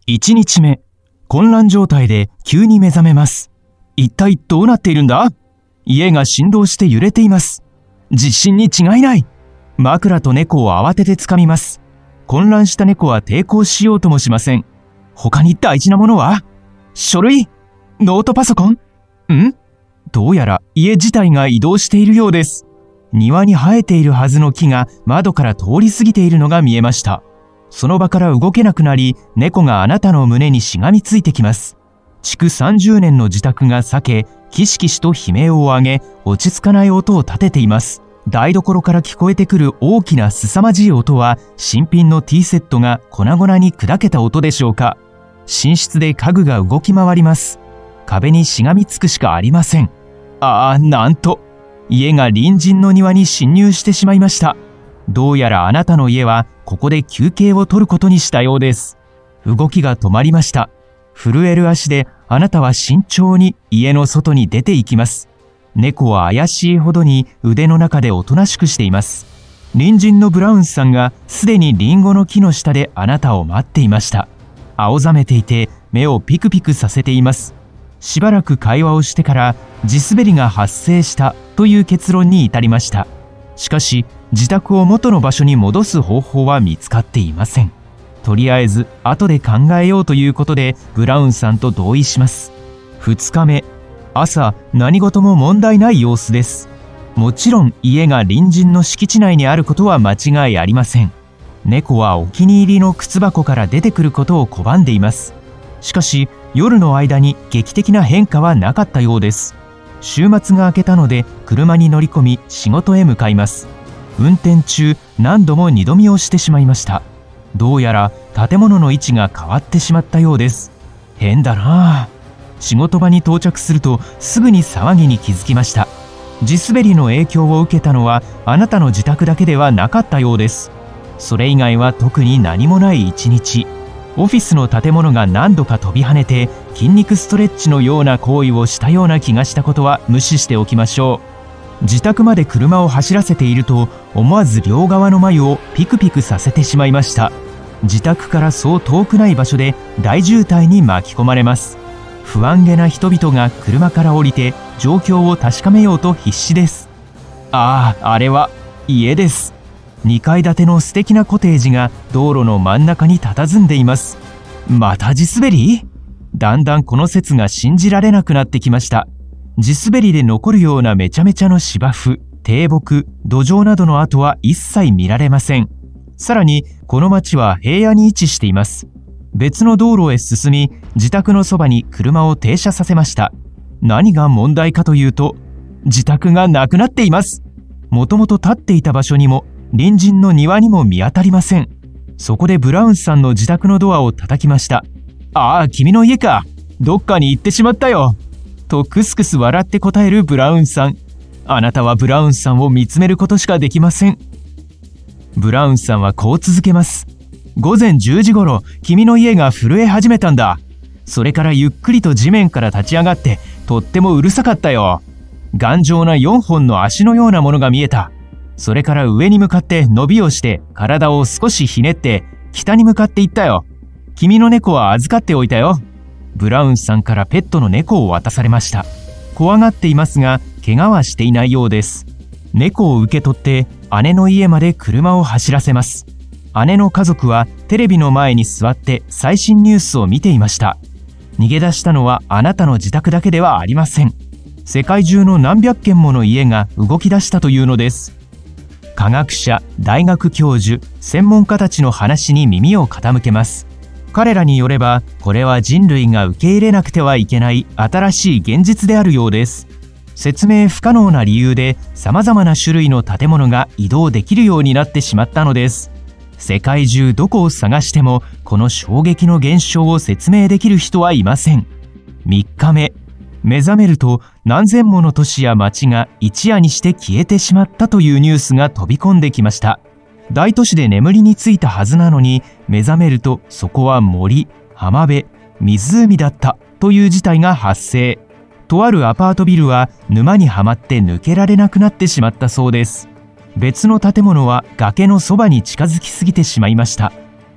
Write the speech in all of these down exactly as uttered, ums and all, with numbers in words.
いちにちめ、混乱状態で急に目覚めます。一体どうなっているんだ？家が振動して揺れています。地震に違いない。枕と猫を慌てて掴みます。混乱した猫は抵抗しようともしません。他に大事なものは？書類？ノートパソコン？ん？どうやら家自体が移動しているようです。庭に生えているはずの木が窓から通り過ぎているのが見えました。その場から動けなくなり、猫があなたの胸にしがみついてきます。築さんじゅうねんの自宅が裂け、キシキシと悲鳴を上げ、落ち着かない音を立てています。台所から聞こえてくる大きな凄まじい音は、新品のティーセットが粉々に砕けた音でしょうか。寝室で家具が動き回ります。壁にしがみつくしかありません。ああ、なんと、家が隣人の庭に侵入してしまいました。どうやらあなたの家はここで休憩を取ることにしたようです。動きが止まりました。震える足であなたは慎重に家の外に出て行きます。猫は怪しいほどに腕の中でおとなしくしています。隣人のブラウンさんがすでにリンゴの木の下であなたを待っていました。青ざめていて目をピクピクさせています。しばらく会話をしてから地滑りが発生したという結論に至りました。しかし自宅を元の場所に戻す方法は見つかっていません。とりあえず後で考えようということでブラウンさんと同意します。ふつかめ、朝何事も問題ない様子です。もちろん家が隣人の敷地内にあることは間違いありません。猫はお気に入りの靴箱から出てくることを拒んでいます。しかし夜の間に劇的な変化はなかったようです。週末が明けたので車に乗り込み仕事へ向かいます。運転中何度も二度見をしてしまいました。どうやら建物の位置が変わってしまったようです。変だなあ。仕事場に到着するとすぐに騒ぎに気づきました。地滑りの影響を受けたのはあなたの自宅だけではなかったようです。それ以外は特に何もない一日。オフィスの建物が何度か飛び跳ねて筋肉ストレッチのような行為をしたような気がしたことは無視しておきましょう。自宅まで車を走らせていると思わず両側の眉をピクピクさせてしまいました。自宅からそう遠くない場所で大渋滞に巻き込まれます。不安げな人々が車から降りて状況を確かめようと必死です。ああ、あれは家です。にかい建ての素敵なコテージが道路の真ん中に佇んでいます。また地滑り？だんだんこの説が信じられなくなってきました。地滑りで残るようなめちゃめちゃの芝生、低木、土壌などの跡は一切見られません。さらにこの町は平野に位置しています。別の道路へ進み、自宅のそばに車を停車させました。何が問題かというと、自宅がなくなっています。もともと立っていた場所にも隣人の庭にも見当たりません。そこでブラウンさんの自宅のドアを叩きました。ああ、君の家か。どっかに行ってしまったよ。とクスクス笑って答えるブラウンさん。あなたはブラウンさんを見つめることしかできません。ブラウンさんはこう続けます。ごぜんじゅうじごろ、君の家が震え始めたんだ。それからゆっくりと地面から立ち上がって、とってもうるさかったよ。頑丈なよんほんの足のようなものが見えた。それから上に向かって伸びをして体を少しひねって北に向かっていったよ。君の猫は預かっておいたよ。ブラウンさんからペットの猫を渡されました。怖がっていますが怪我はしていないようです。猫を受け取って姉の家まで車を走らせます。姉の家族はテレビの前に座って最新ニュースを見ていました。逃げ出したのはあなたの自宅だけではありません。世界中の何百軒もの家が動き出したというのです。科学者、大学教授、専門家たちの話に耳を傾けます。彼らによれば、これは人類が受け入れなくてはいけない新しい現実であるようです。説明不可能な理由で様々な種類の建物が移動できるようになってしまったのです。世界中どこを探してもこの衝撃の現象を説明できる人はいません。みっかめ、目覚めると何千もの都市や町が一夜にして消えてしまったというニュースが飛び込んできました。大都市で眠りについたはずなのに目覚めるとそこは森、浜辺、湖だったという事態が発生。とあるアパートビルは沼にはまって抜けられなくなってしまったそうです。別の建物は崖のそばに近づきすぎてしまいました。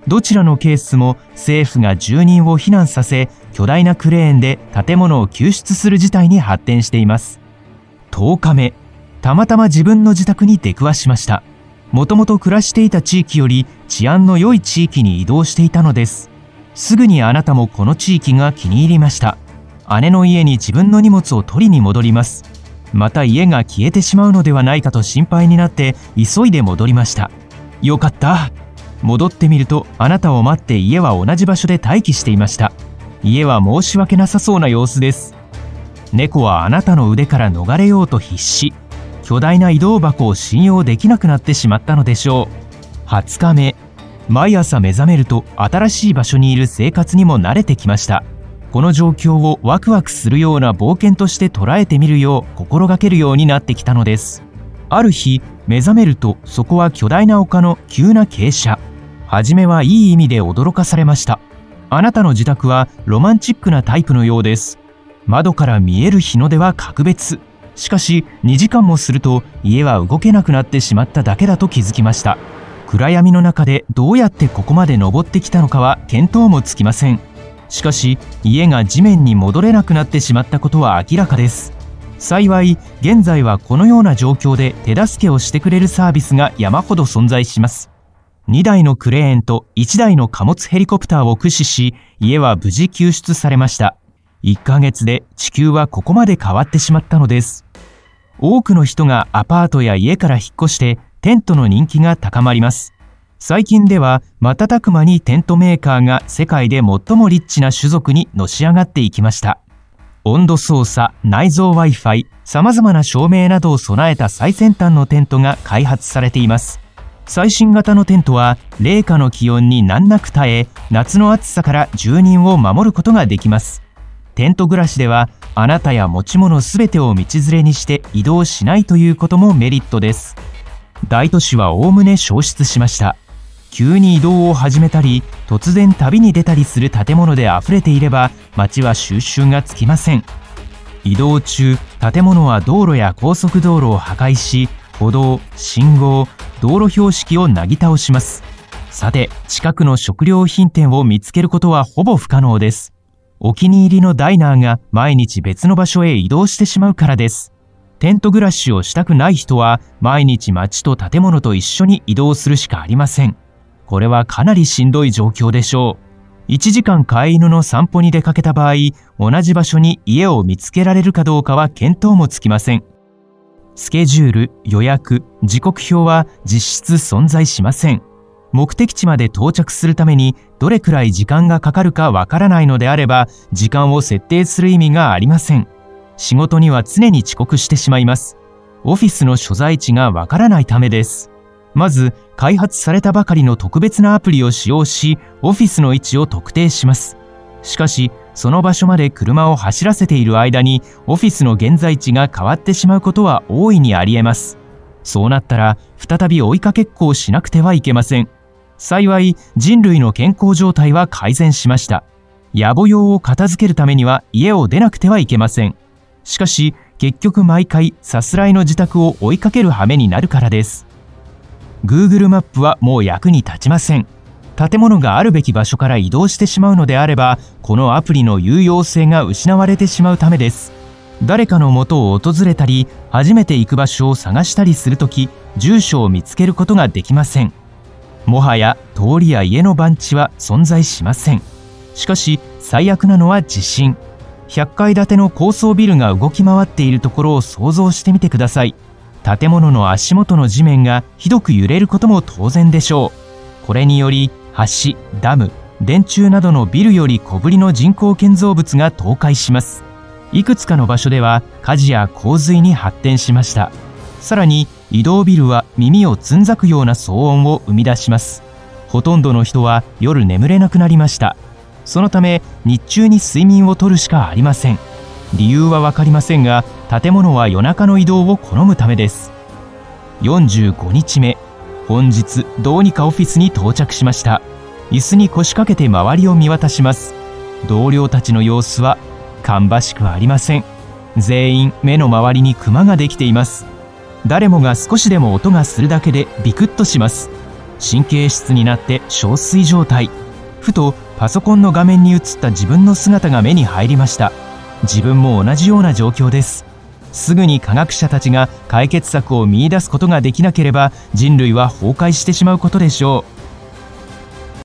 どちらのケースも政府が住人を避難させ、巨大なクレーンで建物を救出する事態に発展しています。とおかめ、たまたま自分の自宅に出くわしました。もともと暮らしていた地域より治安の良い地域に移動していたのです。すぐにあなたもこの地域が気に入りました。姉の家に自分の荷物を取りに戻ります。また家が消えてしまうのではないかと心配になって急いで戻りました。よかった。戻ってみるとあなたを待って家は同じ場所で待機していました。家は申し訳なさそうな様子です。猫はあなたの腕から逃れようと必死。巨大な移動箱を信用できなくなってしまったのでしょう。はつかめ、毎朝目覚めると新しい場所にいる生活にも慣れてきました。この状況をワクワクするような冒険として捉えてみるよう心がけるようになってきたのです。ある日目覚めるとそこは巨大な丘の急な傾斜。はじめはいい意味で驚かされました。あなたの自宅はロマンチックなタイプのようです。窓から見える日の出は格別。しかしにじかんもすると家は動けなくなってしまっただけだと気づきました。暗闇の中でどうやってここまで登ってきたのかは見当もつきません。しかし家が地面に戻れなくなってしまったことは明らかです。幸い現在はこのような状況で手助けをしてくれるサービスが山ほど存在します。にだいのクレーンといちだいの貨物ヘリコプターを駆使し家は無事救出されました。いっかげつで地球はここまで変わってしまったのです。多くの人がアパートや家から引っ越してテントの人気が高まります。最近では瞬く間にテントメーカーが世界で最もリッチな種族にのし上がっていきました。温度操作、内蔵 Wi-Fi、さまざまな照明などを備えた最先端のテントが開発されています。最新型のテントは零下の気温に難なく耐え、夏の暑さから住人を守ることができます。テント暮らしではあなたや持ち物すべてを道連れにして移動しないということもメリットです。大都市はおおむね消失しました。急に移動を始めたり突然旅に出たりする建物であふれていれば街は収拾がつきません。移動中建物は道路や高速道路を破壊し、歩道、信号、道路標識をなぎ倒します。さて近くの食料品店を見つけることはほぼ不可能です。お気に入りのダイナーが毎日別の場所へ移動してしまうからです。テント暮らしをしたくない人は毎日街と建物と一緒に移動するしかありません。これはかなりしんどい状況でしょう。いちじかん飼い犬の散歩に出かけた場合、同じ場所に家を見つけられるかどうかは見当もつきません。スケジュール、予約、時刻表は実質存在しません。目的地まで到着するためにどれくらい時間がかかるかわからないのであれば、時間を設定する意味がありません。仕事には常に遅刻してしまいます。オフィスの所在地がわからないためです。まず開発されたばかりの特別なアプリを使用し、オフィスの位置を特定します。しかしその場所まで車を走らせている間にオフィスの現在地が変わってしまうことは大いにありえます。そうなったら再び追いかけっこをしなくてはいけません。幸い人類の健康状態は改善しました。野暮用を片付けるためには家を出なくてはいけません。しかし結局毎回さすらいの自宅を追いかける羽目になるからです。Google マップはもう役に立ちません。建物があるべき場所から移動してしまうのであれば、このアプリの有用性が失われてしまうためです。誰かの元を訪れたり、初めて行く場所を探したりするとき、住所を見つけることができません。もはや通りや家の番地は存在しません。しかし最悪なのは地震。ひゃっかい建ての高層ビルが動き回っているところを想像してみてください。建物の足元の地面がひどく揺れることも当然でしょう。これにより橋、ダム、電柱などのビルより小ぶりの人工建造物が倒壊します。いくつかの場所では火事や洪水に発展しました。さらに移動ビルは耳をつんざくような騒音を生み出します。ほとんどの人は夜眠れなくなりました。そのため日中に睡眠をとるしかありません。理由は分かりませんが、建物は夜中の移動を好むためです。よんじゅうごにちめ、本日どうにかオフィスに到着しました。椅子に腰掛けて周りを見渡します。同僚たちの様子は芳しくありません。全員目の周りにクマができています。誰もが少しでも音がするだけでビクッとします。 神経質になって憔悴状態。ふとパソコンの画面に映った自分の姿が目に入りました。自分も同じような状況です。すぐに科学者たちが解決策を見出すことができなければ人類は崩壊してしまうことでしょう。